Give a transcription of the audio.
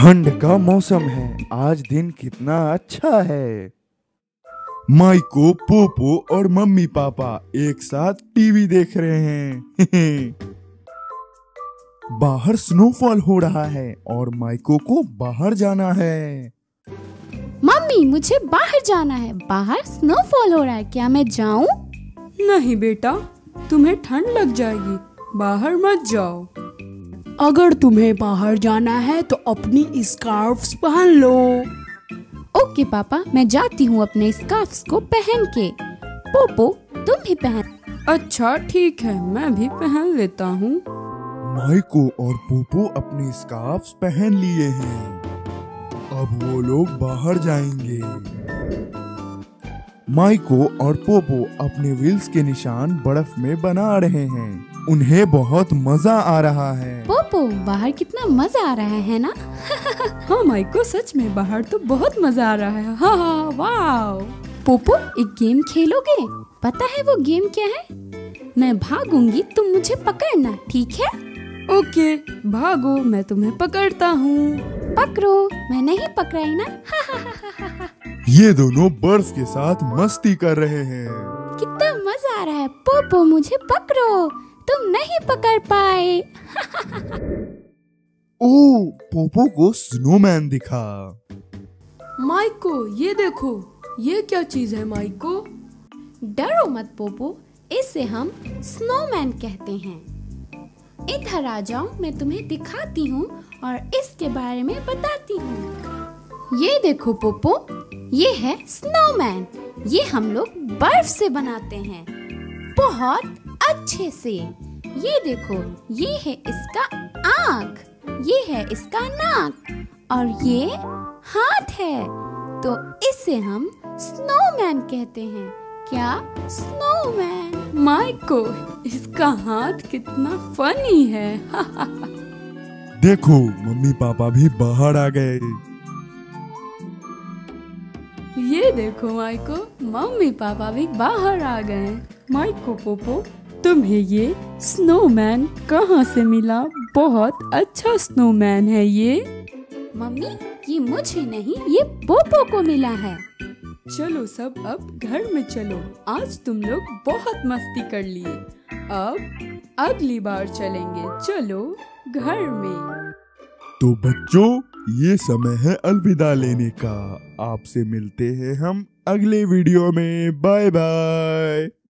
ठंड का मौसम है। आज दिन कितना अच्छा है। माइको, पोपो और मम्मी पापा एक साथ टीवी देख रहे हैं। बाहर स्नोफॉल हो रहा है और माइको को बाहर जाना है। मम्मी, मुझे बाहर जाना है। बाहर स्नोफॉल हो रहा है, क्या मैं जाऊं? नहीं बेटा, तुम्हें ठंड लग जाएगी, बाहर मत जाओ। अगर तुम्हें बाहर जाना है तो अपनी स्कार्फ्स पहन लो। ओके पापा, मैं जाती हूँ अपने स्कार्फ्स को पहन के। पोपो, तुम भी पहन। अच्छा ठीक है, मैं भी पहन लेता हूँ। माइको और पोपो अपने स्कार्फ्स पहन लिए हैं। अब वो लोग बाहर जाएंगे। माइको और पोपो अपने व्हील्स के निशान बर्फ में बना रहे हैं। उन्हें बहुत मजा आ रहा है। पोपो, बाहर कितना मजा आ रहा है ना? हाँ माइको, सच में बाहर तो बहुत मजा आ रहा है। हाँ हाँ, वाव। पोपो, एक गेम खेलोगे? पता है वो गेम क्या है? मैं भागूंगी, तुम मुझे पकड़ना, ठीक है? ओके, भागो, मैं तुम्हें पकड़ता हूँ। पकड़ो, मैं नहीं पकड़ाई ना? ये दोनों बर्फ के साथ मस्ती कर रहे हैं। कितना मजा आ रहा है। पोपो, मुझे पकड़ो, तुम नहीं पकड़ पाए। ओह, पोपो को स्नोमैन दिखा। माइको, ये देखो, ये क्या चीज है माइको? डरो मत पोपो, इसे हम स्नोमैन कहते हैं। इधर आ जाओ, मैं तुम्हें दिखाती हूँ और इसके बारे में बताती हूँ। ये देखो पोपो, ये है स्नोमैन। ये हम लोग बर्फ से बनाते हैं, बहुत अच्छे से। ये देखो, ये है इसका आँख, ये है इसका नाक और ये हाथ है। तो इसे हम स्नोमैन कहते हैं। क्या स्नोमैन? माइको, इसका हाथ कितना फनी है। देखो, मम्मी पापा भी बाहर आ गए। ये देखो माइको, मम्मी पापा भी बाहर आ गए। माइको, पोपो, तुम्हें ये स्नोमैन कहाँ से मिला? बहुत अच्छा स्नोमैन है ये। मम्मी, ये मुझे नहीं, ये पोपो को मिला है। चलो सब अब घर में चलो। आज तुम लोग बहुत मस्ती कर लिए। अब अगली बार चलेंगे, चलो घर में। तो बच्चों, ये समय है अलविदा लेने का। आपसे मिलते हैं हम अगले वीडियो में। Bye bye.